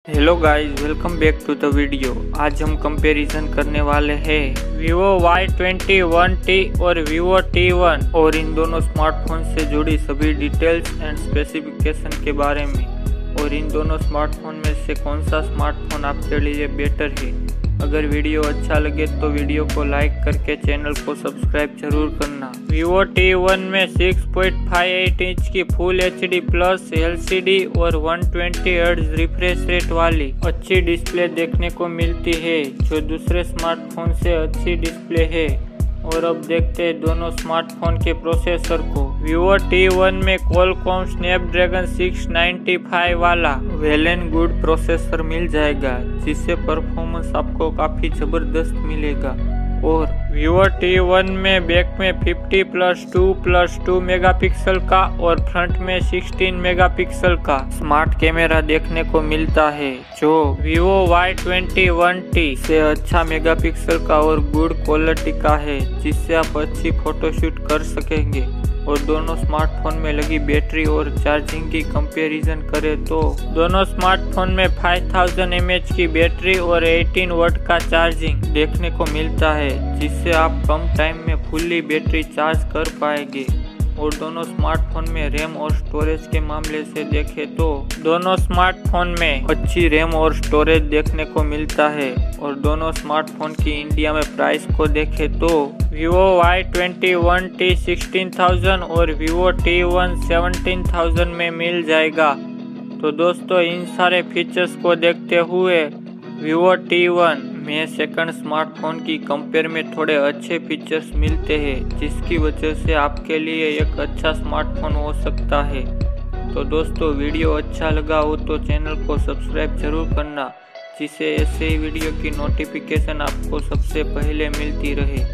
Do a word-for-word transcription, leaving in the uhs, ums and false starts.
Hello guys, welcome back to the video. आज हम comparison करने वाले हैं Vivo Y twenty one T और Vivo टी वन और इन दोनों स्मार्टफोन से जुड़ी सभी डिटेल्स एंड स्पेसिफिकेशन के बारे में, और इन दोनों स्मार्टफोन में से कौन सा स्मार्टफोन आपके लिए बेटर है। अगर वीडियो अच्छा लगे तो वीडियो को लाइक करके चैनल को सब्सक्राइब जरूर करना। Vivo टी वन में six point five eight inch की full H D plus L C D और one twenty hertz refresh rate वाली अच्छी डिस्प्ले देखने को मिलती है, जो दूसरे स्मार्टफोन से अच्छी डिस्प्ले है। और अब देखते हैं दोनों स्मार्टफोन के प्रोसेसर को। Vivo टी वन में Qualcomm Snapdragon six ninety five वाला वेल एंड गुड प्रोसेसर मिल जाएगा, जिससे परफॉर्मेंस आपको काफी जबरदस्त मिलेगा। और Vivo टी वन में बैक में fifty plus two plus two megapixel का और फ्रंट में सिक्सटीन मेगापिक्सल का स्मार्ट कैमरा देखने को मिलता है, जो Vivo Y twenty one T से अच्छा मेगापिक्सल का और गुड क्वालिटी का है, जिससे आप अच्छी फोटोशूट कर सकेंगे। और दोनों स्मार्टफोन में लगी बैटरी और चार्जिंग की कंपैरिजन करें तो दोनों स्मार्टफोन में five thousand M A H की बैटरी और एटीन वाट का चार्जिंग देखने को मिलता है, जिससे आप कम टाइम में फुल्ली बैटरी चार्ज कर पाएंगे। और दोनों स्मार्टफोन में रैम और स्टोरेज के मामले से देखें तो दोनों स्मार्टफोन में अच्छी रैम और स्टोरेज देखने को मिलता है। और दोनों स्मार्टफोन की इंडिया में प्राइस को देखें तो Vivo Y twenty one T sixteen thousand और Vivo T one seventeen thousand में मिल जाएगा। तो दोस्तों, इन सारे फीचर्स को देखते हुए Vivo टी वन में सेकंड स्मार्टफोन की कंपेयर में थोड़े अच्छे फीचर्स मिलते हैं, जिसकी वजह से आपके लिए एक अच्छा स्मार्टफोन हो सकता है। तो दोस्तों, वीडियो अच्छा लगा हो तो चैनल को सब्सक्राइब जरूर करना, जिससे ऐसे ही वीडियो की नोटिफिकेशन आपको सबसे पहले मिलती रहे।